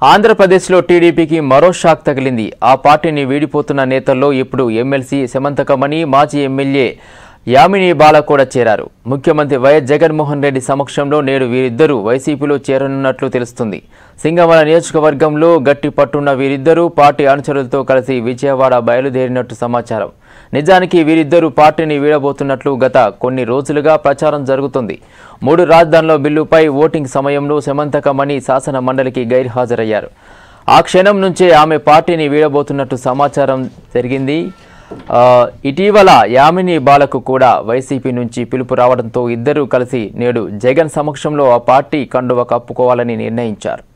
ఆంధ్రప్రదేశ్లో టీడీపీకి మరో షాక్ తగిలింది. ఆ పార్టీని వీడిపోతున్న నేతల్లో ఇప్పుడు ఎమ్మెల్సీ సెమంతకమణి, మాజీ ఎమ్మెల్యే యామిని బాల కూడా చేరారు. ముఖ్యమంత్రి వైఎస్ జగన్మోహన్ రెడ్డి సమక్షంలో నేడు వీరిద్దరూ వైసీపీలో చేరనున్నట్లు తెలుస్తుంది. సింగమల నియోజకవర్గంలో గట్టి పట్టున్న వీరిద్దరూ పార్టీ అనుచరులతో కలిసి విజయవాడ బయలుదేరినట్టు సమాచారం. నిజానికి వీరిద్దరూ పార్టీని వీడబోతున్నట్లు గత కొన్ని రోజులుగా ప్రచారం జరుగుతుంది. 3 రాజధానుల బిల్లుపై ఓటింగ్ సమయంలో సెమంతకమణి శాసన మండలికి గైర్హాజరయ్యారు. ఆ క్షణం నుంచే ఆమె పార్టీని వీడబోతున్నట్టు సమాచారం జరిగింది. ఇటీవల యామిని బాలకు కూడా వైసీపీ నుంచి పిలుపు రావడంతో ఇద్దరూ కలిసి నేడు జగన్ సమక్షంలో ఆ పార్టీ కండువ కప్పుకోవాలని నిర్ణయించారు.